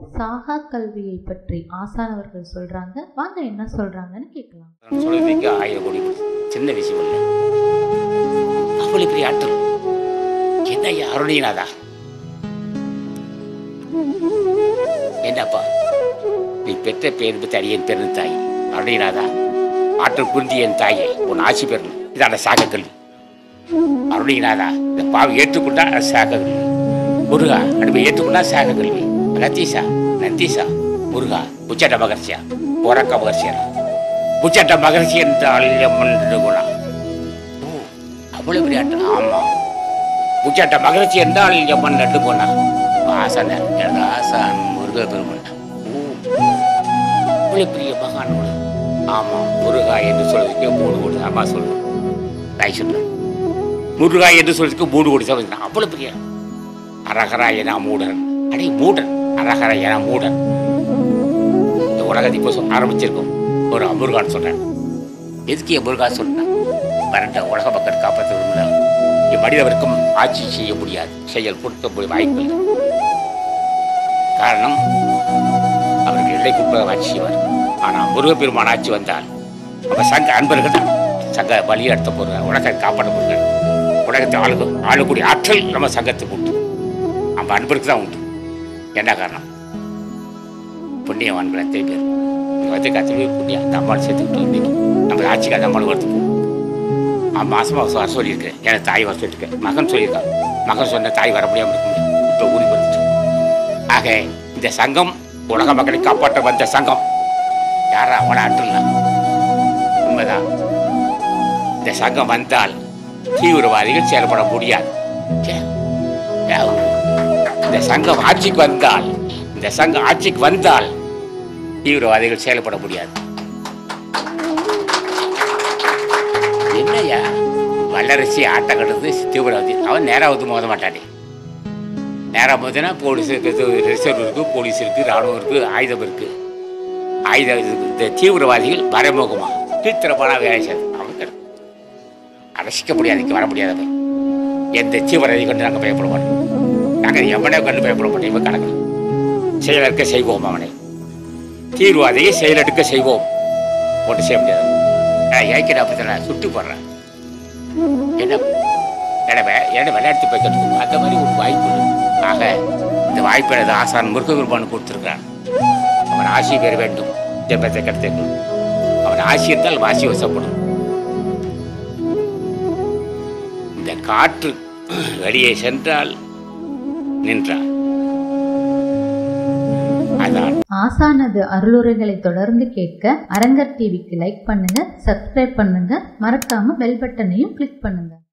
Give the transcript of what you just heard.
சாகா கல்வியை பற்றி ஆசான் அவர்கள் சொல்றாங்க. வாங்க என்ன சொல்றாங்கன்னு கேட்கலாம். சொல்றதுக்கு 1000 கோடி சின்ன விஷயம் இல்லை. அவ்வளவு பெரிய ஆற்றல் என்ன அருணினாதா? என்னப்பா நீ பெற்ற பேர் பற்றி அடியன் பெருந்த தாய் அருணினாதா, ஆற்றல் புரிந்தி என் தாயை உன் ஆட்சி பெறணும். இதான சாக கல்வி. அருணினாதா, இந்த பாவை ஏற்றுக்கொண்டா சாக கல்வி. முருகா அனுப்பி ஏற்றுக்கொண்டா சாக கல்வி. நத்தீசா நத்தீசா முருகா உச்சட்ட மகர்ஷியா போராக்க மகர்ஷியா உச்சட்ட மகர்ஷி என்றால் குணா. ஓ அவ்வளவு பெரிய ஆற்றல். ஆமா, உச்சட்ட மகர்ஷி என்றால் எம்மன் நட்டு போனா ஆசான எனது ஆசான் முருக பெருமன். ஓ அவ்வளவு பெரிய மகான். ஆமா, முருகா என்று சொல்றதுக்கு 3 கோடி அம்மா சொல்றேன். தாய் சொல்றேன் முருகா என்று சொல்றதுக்கு 3 கோடி சமைக்கிறேன். அவ்வளவு பெரிய அரகரா என மூடன். அடே மூடன், அரகரா என மூடன். இந்த உலகத்தை இப்போ ஆரம்பிச்சிருக்கோம். ஒரு முருகான்னு சொல்றேன். எதுக்கு என் முருகா சொல்றேன்? வறண்ட உலக மக்கள் காப்பாற்ற விரும்பல. மனிதவருக்கும் ஆட்சி செய்ய முடியாது, செயல் கொடுக்க வாய்ப்பு இல்லை. காரணம் அவருக்கு எல்லைக்குட்ப ஆட்சி செய்வார். ஆனால் முருகப்பெருமான் ஆட்சி வந்தால் நம்ம சங்க அன்பர்கள் தான் சங்க வழியெடுத்த போகிறார். உலகத்தை காப்பாற்ற போகிறார். உலகத்தை ஆளக்கூடிய ஆற்றல் நம்ம சங்கத்துக்கு உண்டு. நம்ம அன்பருக்கு தான் உண்டு. என்ன காரணம்? புண்ணியவான்கள் அத்தனை பேர் வந்து கத்திரி புண்ணியம் அந்த அம்மாவை சேர்த்துக்கிட்டு வந்து நம்ம ஆட்சிக்கு அந்த அம்மாவை வருத்துப்போம். மாசமாக வர சொல்லியிருக்கேன். எனக்கு தாய் வர சொல்லியிருக்கேன். மகன் சொல்லியிருக்கான். மகன் சொன்ன தாய் வர முடியாமல் இருக்க முடியும். இப்போ ஊருக்கு வந்துட்டு ஆக இந்த சங்கம் உலக மக்களை காப்பாற்ற வந்த சங்கம். யாரா அவனை ஆற்றலாம்? உண்மைதான். இந்த சங்கம் வந்தால் தீவிரவாதிகள் செயல்பட முடியாது. இந்த சங்கம் ஆட்சிக்கு வந்தால் தீவிரவாதிகள் செயல்பட முடியாது. என்னையா வல்லரசி ஆட்டம் கட்டுறது தீவிரவாதி? அவன் நேராவது மோத மாட்டானே. நேராக மோதினா போலீஸ் ரிசர்வ் இருக்கு, போலீஸ் இருக்கு, ராணுவம் இருக்கு, ஆயுதம் இருக்கு. இந்த தீவிரவாதிகள் மறைமுகமா கீழ்த்தரமான வேலை செய்து அவங்க அரசிக்க முடியாது. வர முடியாதவன் எந்த தீவிரவாதி கண்டு நாங்கள் பயப்பட மாட்டோம். நாங்கள் எவனே கண்டு பயப்பட மாட்டோம். இவன் கணக்கு செயலெடுக்க செய்வோம். அவனை தீவிரவாதியை செயலெடுக்க செய்வோம். போட்டு செய்ய முடியாது. ஏற்கனவே அப்படி சுட்டு போடுறேன். என்ன விளையாட்டு போய் கற்றுக்கணும். அந்த மாதிரி ஒரு வாய்ப்பு. ஆக இந்த வாய்ப்பை எனது ஆசான் முருகபெருமான் கொடுத்துருக்கிறான். அவன் ஆட்சி பெற வேண்டும். ஜெபத்தை கருத்துக்கணும். அவன் ஆட்சி இருந்தால் வாசி வசப்படும். இந்த காற்று வெளியே சென்றால் நின்றார். ஆசானது அருளுரைகளை தொடர்ந்து கேட்க அரங்கர் டிவிக்கு லைக் பண்ணுங்க, சப்ஸ்கிரைப் பண்ணுங்க, மறக்காம பெல் பட்டனையும் கிளிக் பண்ணுங்க.